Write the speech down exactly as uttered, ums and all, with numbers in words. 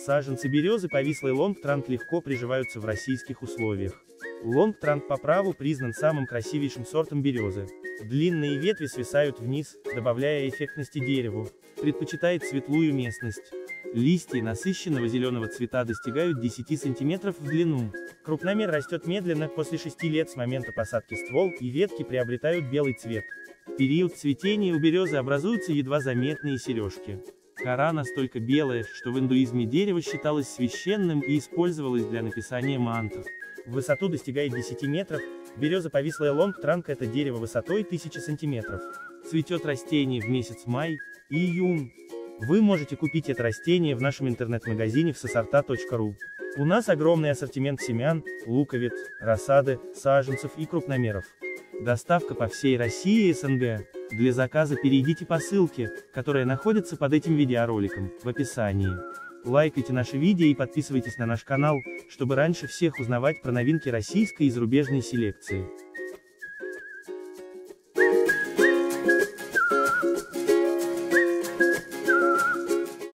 Саженцы березы повислый лонгтранг легко приживаются в российских условиях. Лонгтранг по праву признан самым красивейшим сортом березы. Длинные ветви свисают вниз, добавляя эффектности дереву. Предпочитает светлую местность. Листья насыщенного зеленого цвета достигают десяти сантиметров в длину. Крупномер растет медленно, после шести лет с момента посадки ствол и ветки приобретают белый цвет. В период цветения у березы образуются едва заметные сережки. Кора настолько белая, что в индуизме дерево считалось священным и использовалось для написания мантр. В высоту достигает десяти метров, береза повислая лонгтранг — это дерево высотой тысячи сантиметров. Цветет растение в месяц май и июнь. Вы можете купить это растение в нашем интернет-магазине всесорта точка ру. У нас огромный ассортимент семян, луковиц, рассады, саженцев и крупномеров. Доставка по всей России и СНГ. Для заказа перейдите по ссылке, которая находится под этим видеороликом, в описании. Лайкайте наши видео и подписывайтесь на наш канал, чтобы раньше всех узнавать про новинки российской и зарубежной селекции.